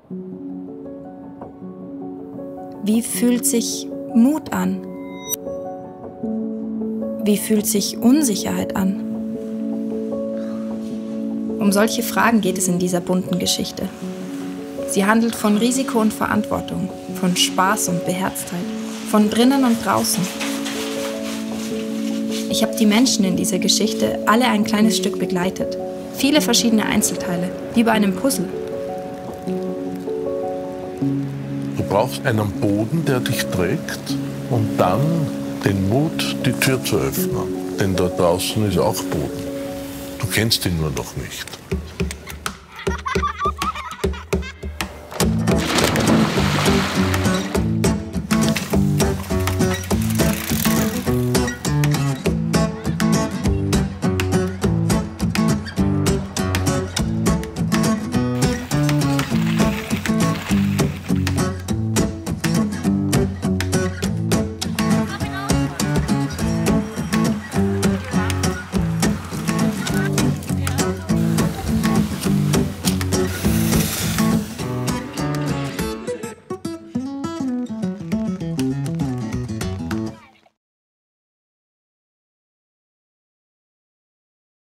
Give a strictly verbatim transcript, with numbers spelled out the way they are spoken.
Wie fühlt sich Mut an? Wie fühlt sich Unsicherheit an? Um solche Fragen geht es in dieser bunten Geschichte. Sie handelt von Risiko und Verantwortung, von Spaß und Beherztheit, von drinnen und draußen. Ich habe die Menschen in dieser Geschichte alle ein kleines Stück begleitet. Viele verschiedene Einzelteile, wie bei einem Puzzle. Du brauchst einen Boden, der dich trägt, und dann den Mut, die Tür zu öffnen. Denn dort draußen ist auch Boden. Du kennst ihn nur noch nicht.